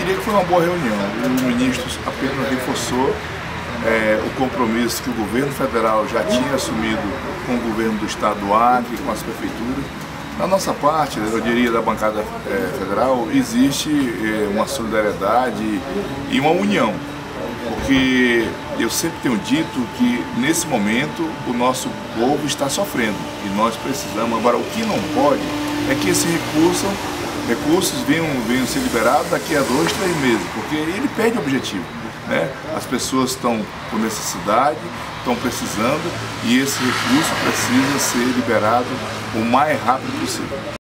diria que foi uma boa reunião. O ministro apenas reforçou o compromisso que o governo federal já tinha assumido com o governo do estado do Acre, com as prefeituras. Da nossa parte, eu diria da bancada federal, existe uma solidariedade e uma união, porque eu sempre tenho dito que nesse momento o nosso povo está sofrendo e nós precisamos. Agora, o que não pode é que esses recursos venham ser liberados daqui a 2, 3 meses, porque ele perde o objetivo, né? As pessoas estão com necessidade, estão precisando, e esse recurso precisa ser liberado o mais rápido possível.